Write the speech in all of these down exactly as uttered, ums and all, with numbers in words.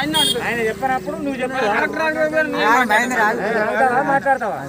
ఆయన చెప్పినప్పుడు నువ్వు చెప్పాలి మాట్లాడతావా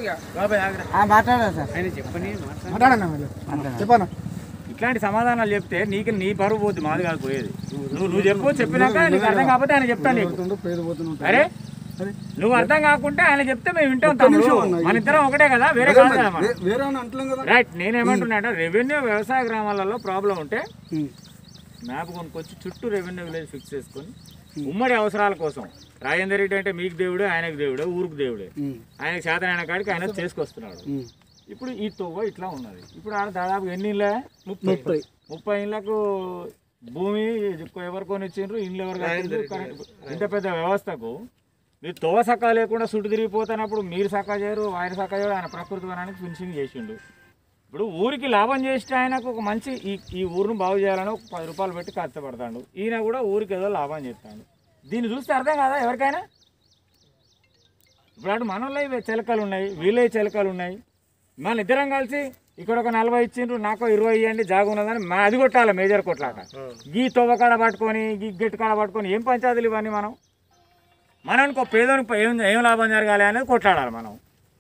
ఆయన చెప్పని చెప్పాను ఇట్లాంటి సమాధానాలు చెప్తే నీకు నీ పరువు పోద్ది మాది కాదు పోయేది నువ్వు నువ్వు చెప్పు చెప్పినాక నీకు అర్థం కాకపోతే ఆయన చెప్తాను నీకు అరే నువ్వు అర్థం కాకుంటే ఆయన చెప్తే మేము వింటాం తమ్ముడు మన ఇద్దరం ఒకటే కదా వేరే కాదు కదా రైట్ నేనేమంటున్నా అంటే రెవెన్యూ వ్యవసాయ గ్రామాలలో ప్రాబ్లం ఉంటే మ్యాప్ కొనుక్కొచ్చి చుట్టూ రెవెన్యూ విలేజ్ ఫిక్స్ చేసుకొని ఉమ్మడి అవసరాల కోసం రాజేందర్ రెడ్డి అంటే మీకు దేవుడే ఆయనకు దేవుడే ఊరుకు దేవుడే ఆయనకు చేతనైన కాడికి ఆయన చేసుకొస్తున్నాడు ఇప్పుడు ఈ తొవ్వ ఇట్లా ఉన్నది ఇప్పుడు ఆడ దాదాపు ఎన్ని ఇళ్ళ ముప్పై ముప్పై ఇళ్ళకు భూమి ఎవరు కొనిచ్చిండ్రు ఇండ్లు ఎవరు కట్టిండ్రు ఇంత పెద్ద వ్యవస్థకు మీరు తొవ్వ సక్క లేకుండా చుట్టు తిరిగిపోతున్నప్పుడు మీరు సక్క చేయరు ఆయన సక్క చేయరు ఆయన ప్రకృతి వనానికి ఫినిషింగ్ చేసిండు ఇప్పుడు ఊరికి లాభం చేస్తే ఆయనకు ఒక మంచి ఈ ఈ ఊరును బాగు చేయాలని ఒక పది రూపాయలు పెట్టి కష్టపడతాడు ఈయన కూడా ఊరికి ఏదో లాభం చేస్తాడు దీన్ని చూస్తే అర్థం కాదా ఎవరికైనా ఇప్పుడు అటు మనలో ఇవి చిలకలు ఉన్నాయి వీళ్ళే చిలకలు ఉన్నాయి మన ఇద్దరం కలిసి ఇక్కడ ఒక నలభై ఇచ్చిండ్రు నాకు ఇరవై ఇవ్వండి జాగు ఉన్నదని మా అది కొట్టాలి మేజర్ కొట్లాట గీ తొవ్వ కాడ పట్టుకొని గీ గెట్టు కాడ పట్టుకొని ఏం పంచాయతీలు ఇవన్నీ మనం మనకు పేదోనికి ఏం ఏం లాభం జరగాలి అనేది కొట్లాడాలి మనం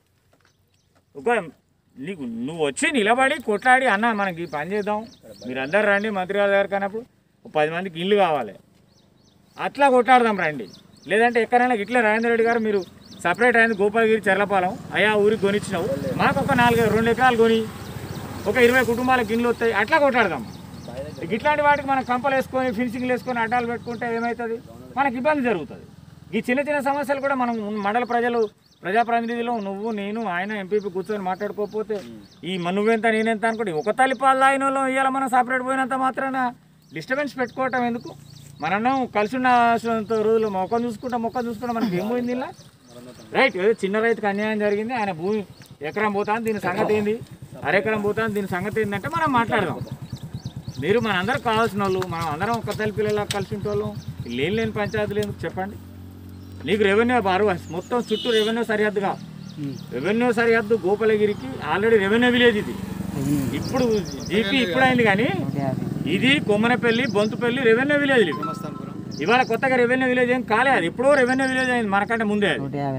ఒక నీకు నువ్వు వచ్చి నిలబడి కొట్లాడి అన్న మనకి పని చేద్దాం మీరు అందరు రండి మంత్రి గారి దగ్గర కన్నప్పుడు పది మందికి ఇల్లు కావాలి అట్లా కొట్లాడదాం రండి లేదంటే ఎక్కడైనా ఇట్లా రాజేంద్ర రెడ్డి గారు మీరు సపరేట్ అయింది గోపాలగిరి చెర్లపాలెం అయ్యా ఊరికి కొనిచ్చినావు మాకు ఒక నాలుగు రెండు ఎకరాలు కొని ఒక ఇరవై కుటుంబాలకు ఇల్లు వస్తాయి అట్లా కొట్లాడదాం ఇట్లాంటి వాటికి మనం కంపలు వేసుకొని ఫినిషింగ్లు వేసుకొని అడ్డాలు పెట్టుకుంటే ఏమవుతుంది మనకి ఇబ్బంది జరుగుతుంది ఈ చిన్న చిన్న సమస్యలు కూడా మనం మండల ప్రజలు ప్రజాప్రతినిధులు నువ్వు నేను ఆయన ఎంపీపీ కూర్చొని మాట్లాడుకోకపోతే ఈ నువ్వెంత నేనెంత అనుకోండి ఒక తల్లి పాలు తాగిన వాళ్ళు ఇవాళ మనం సపరేట్ పోయినంత మాత్రాన డిస్టర్బెన్స్ పెట్టుకోవటం ఎందుకు మనం కలిసి ఉన్న రోజులు మొక్కను చూసుకుంటాం మొక్కను చూసుకుంటాం మనకి ఏం పోయింది ఇలా రైట్ ఏదో చిన్న రైతుకు అన్యాయం జరిగింది ఆయన భూమి ఎకరం పోతాను దీని సంగతి ఏంది అరెకరం పోతాను దీని సంగతి ఏంటంటే మనం మాట్లాడదాం మీరు మనందరం కావాల్సిన వాళ్ళు మనం అందరం ఒక తల్లి పిల్లలా కలిసి ఉంటోళ్ళం లేని లేని పంచాయతీలు ఎందుకు చెప్పండి నీకు రెవెన్యూ బారు మొత్తం చుట్టూ రెవెన్యూ సరిహద్దుగా రెవెన్యూ సరిహద్దు గోపాలగిరికి ఆల్రెడీ రెవెన్యూ విలేజ్ ఇది ఇప్పుడు జీపీ ఇప్పుడు అయింది కానీ ఇది కొమ్మనపల్లి బొంతుపల్లి రెవెన్యూ విలేజ్ ఇవాళ కొత్తగా రెవెన్యూ విలేజ్ ఏం కాలే అది ఎప్పుడో రెవెన్యూ విలేజ్ అయింది మనకంటే ముందే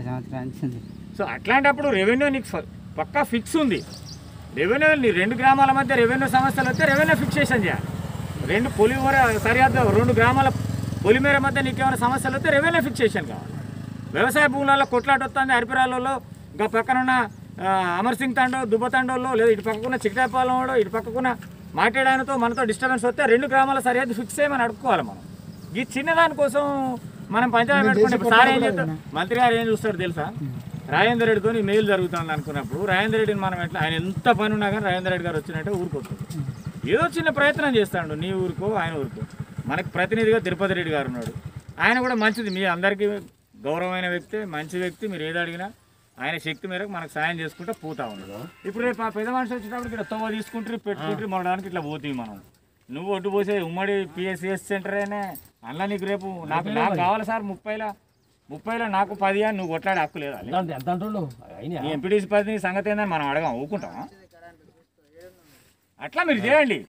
సో అట్లాంటప్పుడు రెవెన్యూ నీకు పక్కా ఫిక్స్ ఉంది రెవెన్యూ నీ రెండు గ్రామాల మధ్య రెవెన్యూ సమస్యలు వస్తే రెవెన్యూ ఫిక్సేషన్ చేయాలి రెండు పొలిమేర సరిహద్దు రెండు గ్రామాల పొలిమేర మధ్య నీకేమైనా సమస్యలు వస్తే రెవెన్యూ ఫిక్సేషన్ కావాలి వ్యవసాయ భూములలో కొట్లాట వస్తుంది అరిపిరాలలో ఇంకా పక్కనున్న అమర్ సింగ్ తండో దుబ్బ తండోలో లేదా ఇటు పక్కకున్న చిక్కటాపాలెంలో ఇటు పక్కకున్న మాట్లాడానితో మనతో డిస్టర్బెన్స్ వస్తే రెండు గ్రామాల సరిహద్దు ఫిక్స్ చేయమని అడుక్కోవాలి మనం ఈ చిన్నదాని కోసం మనం పంచాయతీ పెట్టుకుంటే సార్ ఏం చేస్తాం మంత్రి గారు ఏం చూస్తాడు తెలుసా రాజేందర్ రెడ్డితో మేలు జరుగుతుంది అనుకున్నప్పుడు రాజేందర్ రెడ్డిని మనం ఎట్లా ఆయన ఎంత పని ఉన్నా కానీ రాజేందర్ రెడ్డి గారు వచ్చినట్టే ఊరుకోతుంది ఏదో చిన్న ప్రయత్నం చేస్తాడు నీ ఊరికో ఆయన ఊరికో మనకు ప్రతినిధిగా తిరుపతి రెడ్డి గారు ఉన్నాడు ఆయన కూడా మంచిది మీ అందరికీ గౌరవమైన వ్యక్తి మంచి వ్యక్తి మీరు ఏది అడిగినా ఆయన శక్తి మేరకు మనకు సాయం చేసుకుంటే పోతా ఉన్నాడు ఇప్పుడు రేపు ఆ పెద్ద మనిషి వచ్చేటప్పుడు ఇక్కడ తొవ్వ తీసుకుంటారు పెట్టుకుంటారు మొదడానికి ఇట్లా పోతుంది మనం నువ్వు ఒడ్డు పోసే ఉమ్మడి పిఎస్సిఎస్ సెంటర్ అయినా అందులో నీకు రేపు నాకు నాకు కావాలి సార్ ముప్పైలా ముప్పైలో నాకు పది అని నువ్వు కొట్లాడే హక్కు లేదా ఎంపీటీసీ పది సంగతి ఏందని మనం అడగాం ఊకుంటాం అట్లా మీరు చేయండి